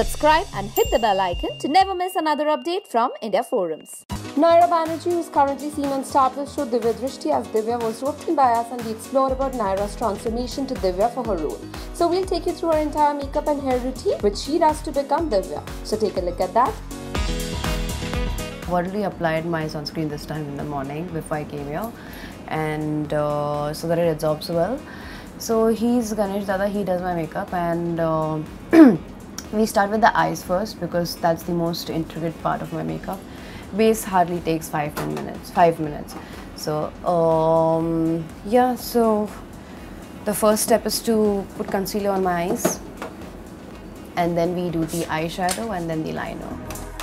Subscribe and hit the bell icon to never miss another update from India Forums. Nyra Banerjee, who is currently seen on Star Plus show Divya Drishti as Divya, was roped in by us, and we explore about Nyra's transformation to Divya for her role. So we'll take you through her entire makeup and hair routine, which she does to become Divya. So take a look at that. I've already applied my sunscreen this time in the morning before I came here, and so that it absorbs well. So he's Ganesh Dada, he does my makeup, and we start with the eyes first because that's the most intricate part of my makeup. Base hardly takes 5 minutes. So yeah, so the first step is to put concealer on my eyes, and then we do the eyeshadow and then the liner.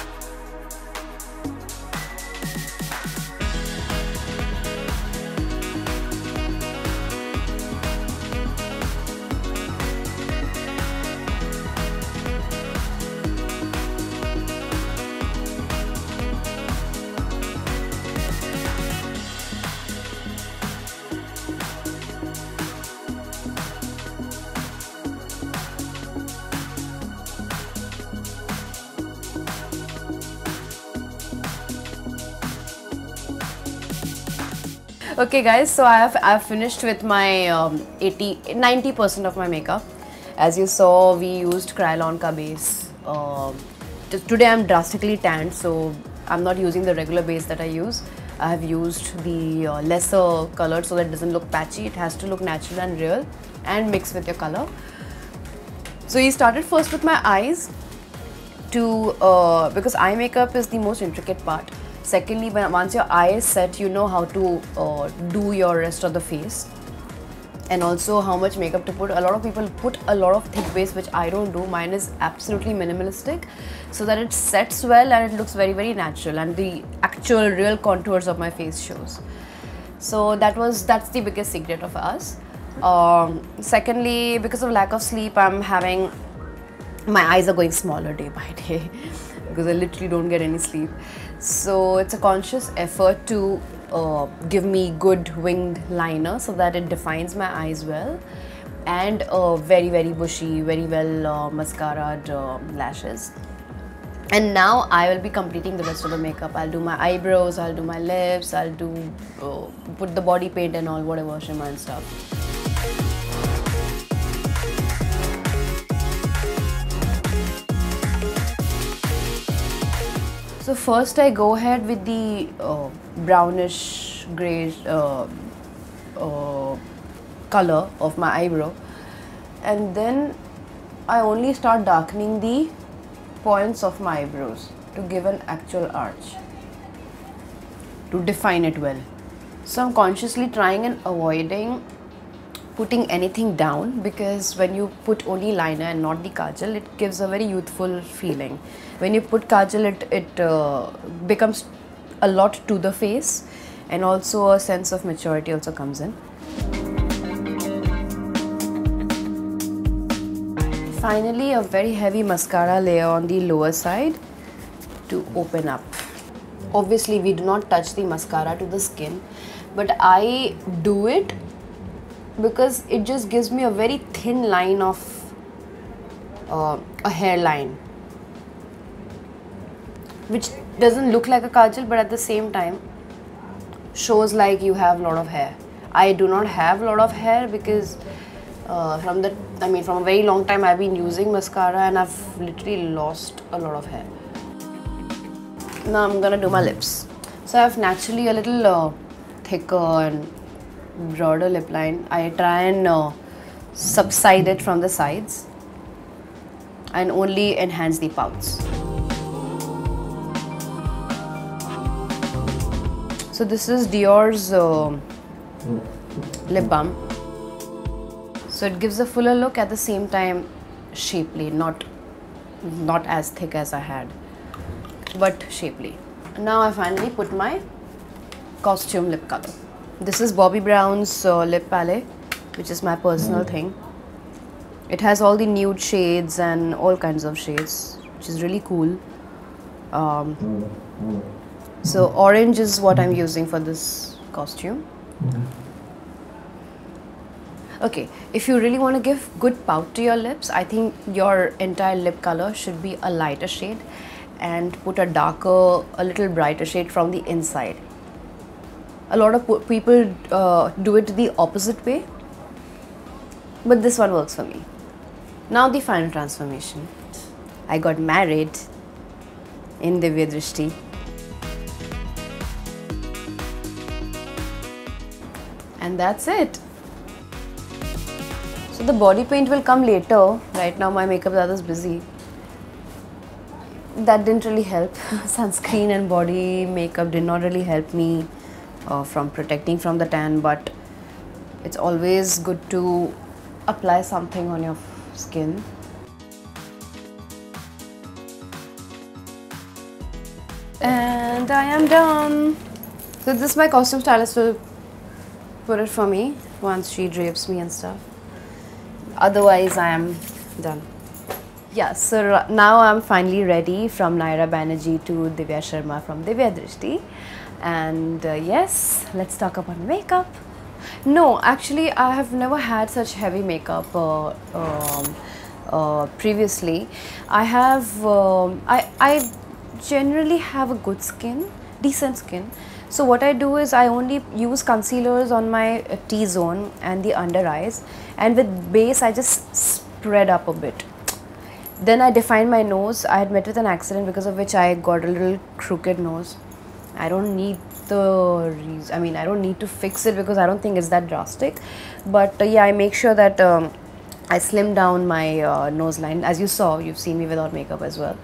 Okay guys, so I've finished with my 90% of my makeup. As you saw, we used Kryolan ka base. Today I'm drastically tanned, so I'm not using the regular base that I use. I have used the lesser colored so that it doesn't look patchy. It has to look natural and real and mix with your color. So we started first with my eyes because eye makeup is the most intricate part. Secondly, once your eye is set, you know how to do your rest of the face, and also how much makeup to put. A lot of people put a lot of thick base, which I don't do. Mine is absolutely minimalistic, so that it sets well and it looks very, very natural, and the actual real contours of my face shows. So that's the biggest secret of us. Secondly, because of lack of sleep, my eyes are going smaller day by day because I literally don't get any sleep. So it's a conscious effort to give me good winged liner so that it defines my eyes well, and very, very bushy, very well mascaraed lashes. And now I will be completing the rest of the makeup. I'll do my eyebrows, I'll do my lips, I'll do put the body paint and all, whatever, shimmer and stuff. So first I go ahead with the brownish grey color of my eyebrow, and then I only start darkening the points of my eyebrows to give an actual arch, to define it well. So I'm consciously trying and avoiding putting anything down, because when you put only liner and not the kajal, it gives a very youthful feeling. When you put kajal, it becomes a lot to the face, and also a sense of maturity also comes in. Finally, a very heavy mascara layer on the lower side to open up. Obviously, we do not touch the mascara to the skin, but I do it because it just gives me a very thin line of a hairline, which doesn't look like a kajal, but at the same time shows like you have a lot of hair. I do not have a lot of hair because from a very long time I've been using mascara, and I've literally lost a lot of hair. Now I'm gonna do my lips. So I have naturally a little thicker and broader lip line. I try and subside it from the sides and only enhance the pouts. So this is Dior's lip balm. So it gives a fuller look, at the same time shapely, not as thick as I had, but shapely. Now I finally put my costume lip color. This is Bobbi Brown's lip palette, which is my personal thing. It has all the nude shades and all kinds of shades, which is really cool. So orange is what I'm using for this costume. Okay, if you really want to give good pout to your lips, I think your entire lip color should be a lighter shade and put a darker, a little brighter shade from the inside. A lot of people do it the opposite way, but this one works for me. Now the final transformation. I got married in Divya Drishti. And that's it. So the body paint will come later. Right now my makeup is busy. That didn't really help. Sunscreen and body makeup did not really help me from protecting from the tan, but it's always good to apply something on your skin. And I am done. So this my costume stylist will put it for me once she drapes me and stuff. Otherwise I am done. Yeah, so now I'm finally ready from Nyra Banerjee to Divya Sharma from Divya Drishti. And yes, let's talk about makeup. No, actually I have never had such heavy makeup previously. I generally have a good skin, decent skin. So what I do is I only use concealers on my T-zone and the under eyes, and with base I just spread up a bit. Then I define my nose. I had met with an accident because of which I got a little crooked nose. I don't need I don't need to fix it because I don't think it's that drastic. But yeah, I make sure that I slim down my nose line. As you saw, you've seen me without makeup as well.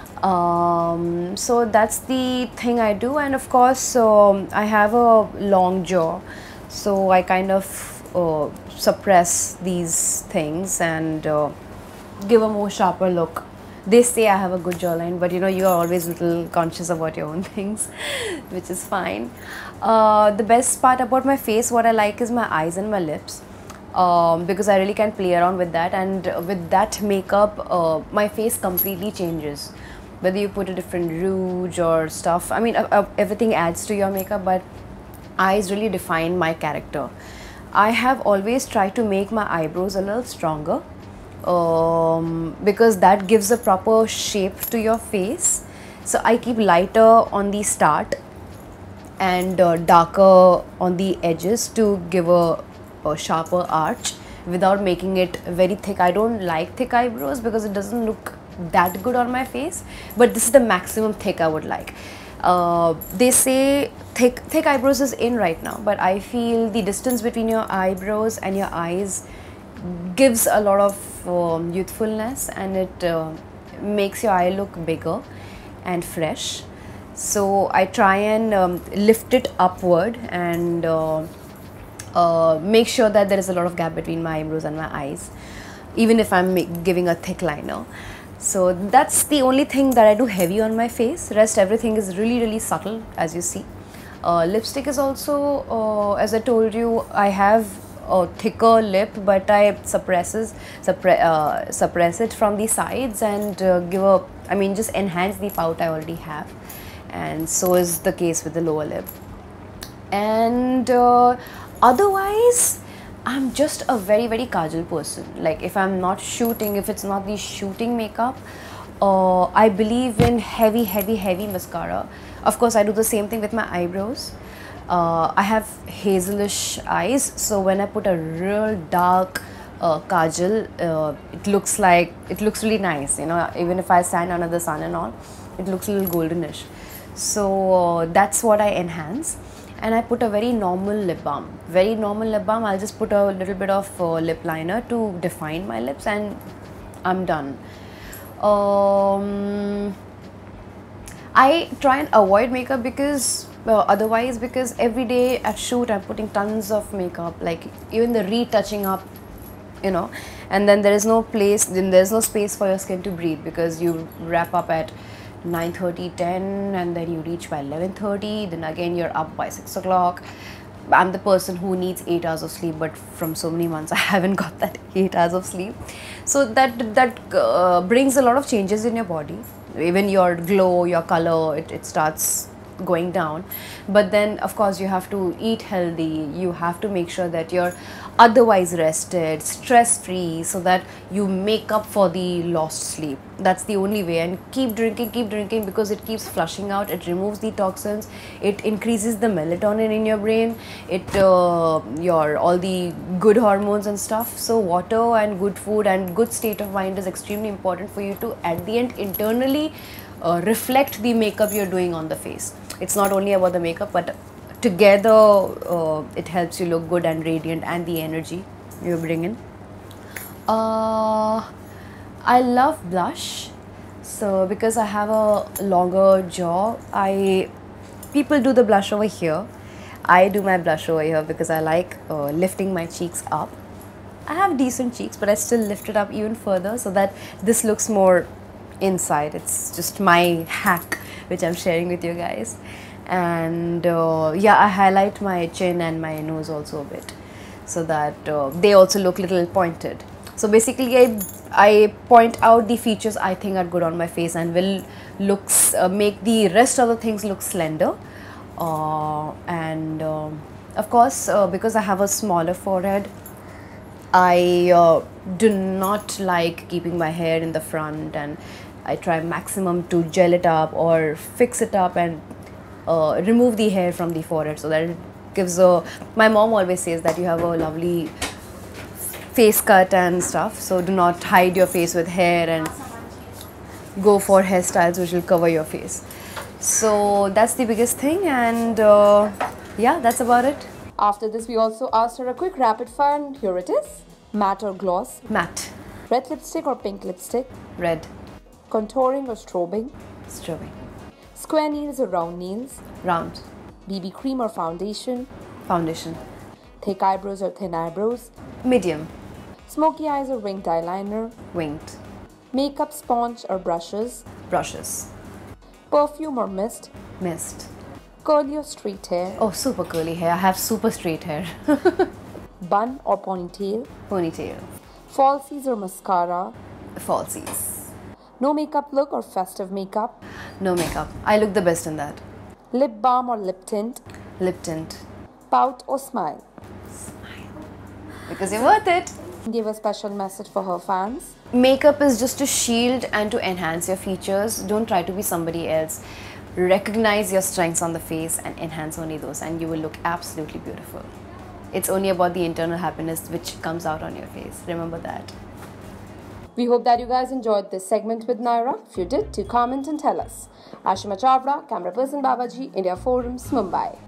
So that's the thing I do, and of course I have a long jaw, so I kind of suppress these things and give a more sharper look. They say I have a good jawline, but you know, you are always a little conscious about your own things, which is fine. The best part about my face, what I like, is my eyes and my lips. Because I really can play around with that, and with that makeup my face completely changes. Whether you put a different rouge or stuff, I mean everything adds to your makeup, but eyes really define my character. I have always tried to make my eyebrows a little stronger because that gives a proper shape to your face. So I keep lighter on the start and darker on the edges to give a sharper arch without making it very thick. I don't like thick eyebrows because it doesn't look that good on my face, but this is the maximum thick I would like. They say thick eyebrows is in right now, but I feel the distance between your eyebrows and your eyes gives a lot of youthfulness, and it makes your eye look bigger and fresh. So I try and lift it upward and make sure that there is a lot of gap between my eyebrows and my eyes, even if I'm giving a thick liner. So that's the only thing that I do heavy on my face. Rest everything is really subtle, as you see. Lipstick is also, as I told you, I have a thicker lip, but I suppress it from the sides and just enhance the pout I already have. And so is the case with the lower lip. And otherwise, I'm just a very kajal person. Like if I'm not shooting, if it's not the shooting makeup, I believe in heavy mascara. Of course, I do the same thing with my eyebrows. I have hazelish eyes, so when I put a real dark kajal, it looks really nice. You know, even if I stand under the sun and all, it looks a little goldenish. So that's what I enhance. And I put a very normal lip balm. I'll just put a little bit of lip liner to define my lips, and I'm done. I try and avoid makeup because every day at shoot I'm putting tons of makeup, like even the retouching up, you know, and then there's no space for your skin to breathe because you wrap up at 9:30, 10, and then you reach by 11:30, then again you're up by 6 o'clock. I'm the person who needs 8 hours of sleep, but from so many months I haven't got that 8 hours of sleep. So that brings a lot of changes in your body. Even your glow, your color, it starts going down. But then of course you have to eat healthy, you have to make sure that you're otherwise rested, stress free, so that you make up for the lost sleep. That's the only way. And keep drinking, because it keeps flushing out, it removes the toxins, it increases the melatonin in your brain, it your all the good hormones and stuff. So water and good food and good state of mind is extremely important for you to at the end internally reflect the makeup you're doing on the face. It's not only about the makeup, but together it helps you look good and radiant, and the energy you bring in. I love blush, so because I have a longer jaw, people do the blush over here. I do my blush over here because I like lifting my cheeks up. I have decent cheeks, but I still lift it up even further so that this looks more inside. It's just my hack which I'm sharing with you guys. And yeah, I highlight my chin and my nose also a bit so that they also look little pointed. So basically I point out the features I think are good on my face and will make the rest of the things look slender. And of course because I have a smaller forehead, I do not like keeping my hair in the front, and I try maximum to gel it up or fix it up and remove the hair from the forehead, so that it gives a... My mom always says that you have a lovely face cut and stuff, so do not hide your face with hair and go for hairstyles which will cover your face. So that's the biggest thing, and yeah, that's about it. After this, we also asked her a quick rapid fire, and here it is. Matte or gloss? Matte. Red lipstick or pink lipstick? Red. Contouring or strobing? Strobing. Square nails or round nails? Round. BB cream or foundation? Foundation. Thick eyebrows or thin eyebrows? Medium. Smoky eyes or winged eyeliner? Winged. Makeup sponge or brushes? Brushes. Perfume or mist? Mist. Curly or straight hair? Oh, super curly hair. I have super straight hair. Bun or ponytail? Ponytail. Falsies or mascara? Falsies. No makeup look or festive makeup? No makeup. I look the best in that. Lip balm or lip tint? Lip tint. Pout or smile? Smile. Because you're worth it. Give a special message for her fans. Makeup is just to shield and to enhance your features. Don't try to be somebody else. Recognize your strengths on the face and enhance only those, and you will look absolutely beautiful. It's only about the internal happiness which comes out on your face. Remember that. We hope that you guys enjoyed this segment with Nyra. If you did, do comment and tell us. Ashima Chavda, camera person Babaji, India Forums, Mumbai.